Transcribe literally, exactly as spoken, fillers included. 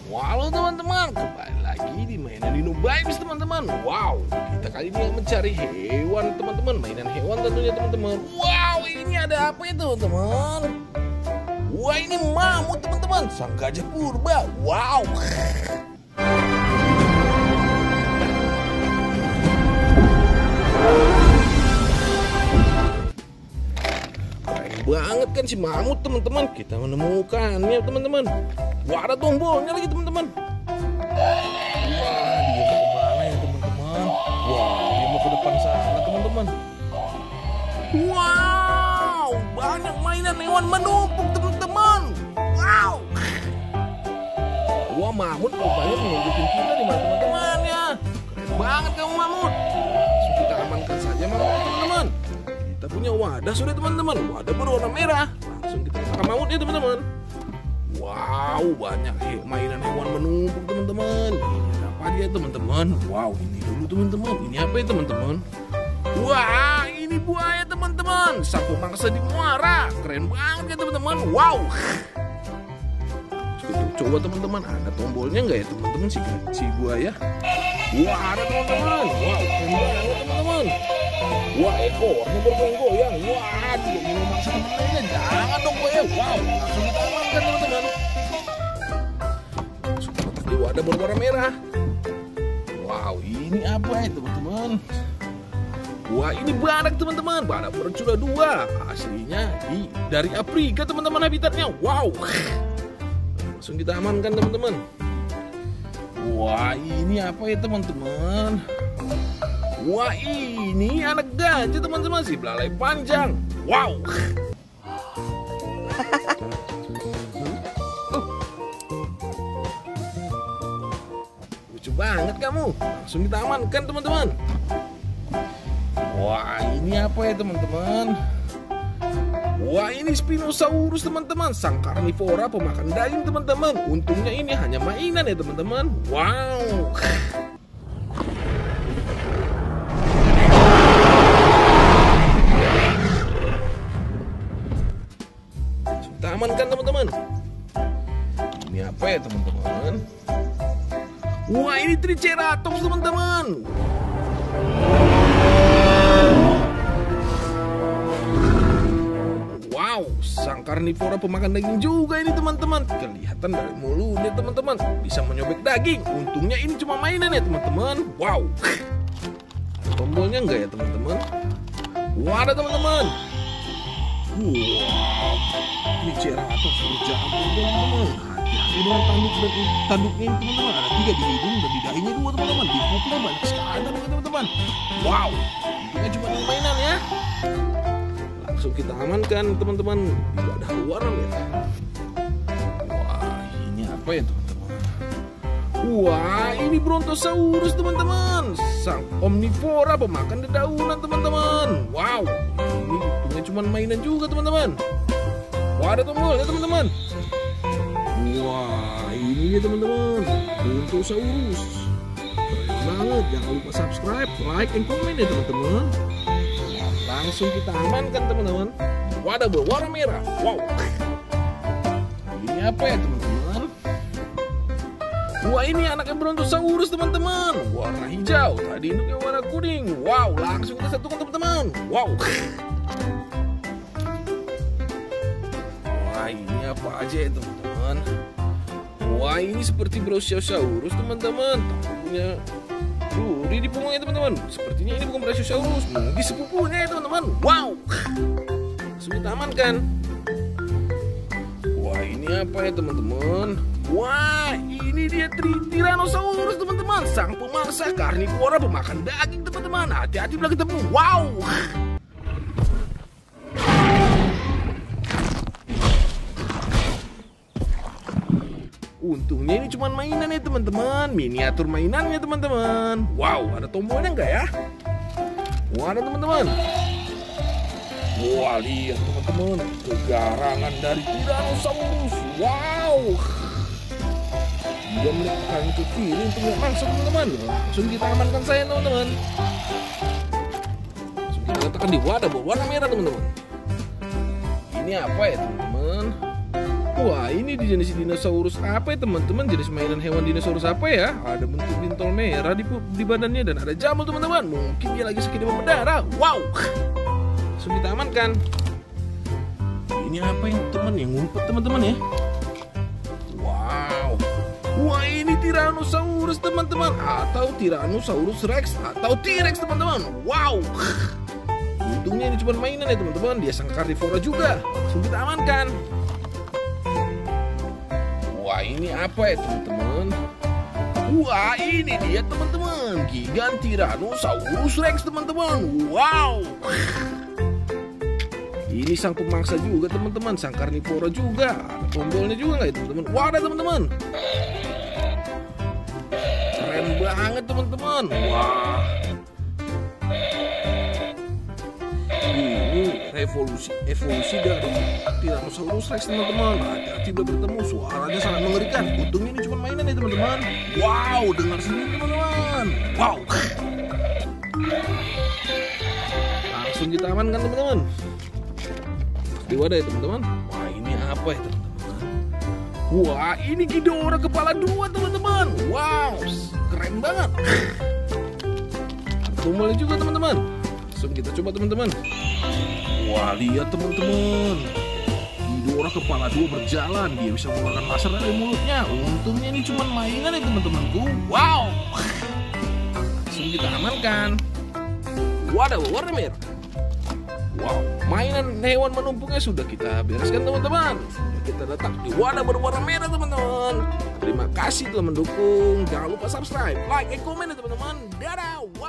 Halo teman-teman, kembali lagi di mainan Dino Vibes teman-teman. Wow, kita kali ini mencari hewan teman-teman, mainan hewan tentunya teman-teman. Wow, ini ada apa itu teman-teman? Wah, ini mamut teman-teman, sang gajah purba. Wow. Keren banget kan si mamut teman-teman. Kita menemukannya teman-teman. Wah, ada tombolnya lagi teman-teman. Wah, dia mau kemana ya teman-teman? Wah, dia mau ke depan sana teman-teman. Wow, banyak mainan hewan menumpuk teman-teman. Wow. Wah, mamut rupanya menunjukin kita di mana teman-teman ya. Keren banget kamu mamut. Langsung kita amankan saja mamut teman-teman. Kita punya wadah sudah teman-teman. Wadah berwarna merah. Langsung kita tangkap mamutnya teman-teman. Wow, banyak he mainan hewan menumpuk teman-teman. Ini ada apa aja teman-teman? Wow, ini dulu teman-teman. Ini apa ya teman-teman? Wah, ini buaya teman-teman. Sang pemangsa di muara. Keren banget ya teman-teman. Wow. Coba teman-teman, ada tombolnya nggak ya teman-teman si, si buaya? Wah, ada teman-teman. Wow, keren banget teman-teman. Wah, ekornya bergoyang-goyang. Wah, dia mau memaksa teman-temannya. Jangan dong buaya. Wow, langsung kita amankan teman-teman. Sudah tadi wadah berwarna merah. Wow, ini apa ya teman-teman? Wah, ini badak teman-teman. Badak bercula dua. Aslinya di dari Afrika teman-teman habitatnya. Wow. Langsung kita amankan teman-teman. Wah, ini apa ya teman-teman? Wah, ini anak gajah teman-teman, si belalai panjang. Wow. Lucu banget kamu. Langsung kita amankan teman-teman. Wah, ini apa ya teman-teman? Wah, ini Spinosaurus teman-teman, sang karnivora pemakan daging teman-teman. Untungnya ini hanya mainan ya teman-teman. Wow. Kita amankan teman-teman. Ini apa ya teman-teman? Wah, ini Triceratops teman-teman. Wow, sang karnivora pemakan daging juga ini teman-teman. Kelihatan dari mulutnya teman-teman, bisa menyobek daging. Untungnya ini cuma mainan ya teman-teman. Wow. Tombolnya enggak ya teman-teman? Wah, ada teman-teman. Wow, Triceratops berjambul teman-teman. Hati-hati dengan tanduk dan tanduknya ini teman-teman. Ada tiga di hidung dan di dahinya dua teman-teman. Di pupuknya banyak sekali teman-teman. Wow, untungnya cuma mainan ya. Langsung kita amankan teman-teman di wadah warna merah. Wah, ini apa ya teman-teman? Wah, ini Brontosaurus teman-teman, sang omnivora pemakan dedaunan teman-teman. Wow, ini punya cuma mainan juga teman-teman. Wah, ada tombolnya teman-teman. Wah, ini dia teman-teman, Brontosaurus. Keren banget. Jangan lupa subscribe, like, and comment ya teman-teman. Langsung kita amankan teman-teman. Wadah berwarna merah. Wow. Ini apa ya teman-teman? Wah, ini anaknya Brontosaurus teman-teman. Warna hijau. Tadi induknya warna kuning. Wow, langsung kita satukan teman-teman. Wow. Wah, ini apa aja ya teman-teman? Wah, ini seperti Brachiosaurus teman-teman. Punya duri di punggungnya teman-teman. Sepertinya ini bukan Brachiosaurus, di sepupunya ya teman-teman. Wow. Langsung kita amankan. Wah, ini apa ya teman-teman? Wah, ini dia Tyrannosaurus teman-teman, sang pemangsa karnivora pemakan daging teman-teman. Hati-hati bila ketemu. Wow. Untungnya ini cuma mainan ya teman-teman, miniatur mainannya teman-teman. Wow, ada tombolnya enggak ya? Wah, ada teman-teman. Wah, lihat teman-teman, kegarangan dari Tyrannosaurus. Wow. Dia melihat ke kiri untuk langsung teman-teman. Langsung kita amankan saya teman-teman. Langsung kita letakkan di wadah berwarna merah teman-teman. Ini apa ya teman-teman? Wah, ini di jenis dinosaurus apa ya teman-teman? Jenis mainan hewan dinosaurus apa ya? Ada bentuk bintol merah di, di badannya dan ada jamur teman-teman. Mungkin dia lagi sakit demam berdarah. Wow. Langsung kita amankan. Ini apa yang teman yang ngumpet teman-teman ya? Wow. Wah, ini Tyrannosaurus teman-teman, atau Tyrannosaurus Rex atau T-Rex teman-teman. Wow. Untungnya ini cuma mainan ya teman-teman. Dia sang karnivora juga. Langsung kita amankan. Wah, ini apa ya teman-teman? Wah, ini dia teman-teman, Gigan Tyrannosaurus Rex teman-teman. Wow. Ini sang pemangsa juga teman-teman, sang karnivora juga. Ada tombolnya juga nggak ya teman-teman? Wah, ada teman-teman. Keren banget teman-teman. Wah. Ini revolusi evolusi dari Tyrannosaurus Rex teman-teman. Hati-hati udah bertemu, suaranya sangat mengerikan. Untungnya ini cuma mainan ya teman-teman. Wow, dengar sendiri teman-teman. Wow. Langsung kita amankan teman-teman. Di wadah ya teman-teman. Wah, ini apa ya teman-teman? Wah, ini Ghidorah kepala dua teman-teman. Wow, keren banget. Tombolnya juga teman-teman. Langsung kita coba teman-teman. Wah, lihat teman-teman, Ghidorah kepala dua berjalan. Dia bisa mengeluarkan laser dari mulutnya. Untungnya ini cuma mainan ya teman-temanku. Wow. Langsung kita amankan. Waduh, warna merah. Wow, mainan hewan menumpuknya sudah kita bereskan teman-teman. Kita letak di wadah berwarna merah teman-teman. Terima kasih telah mendukung. Jangan lupa subscribe, like, dan komen ya teman-teman. Dadah.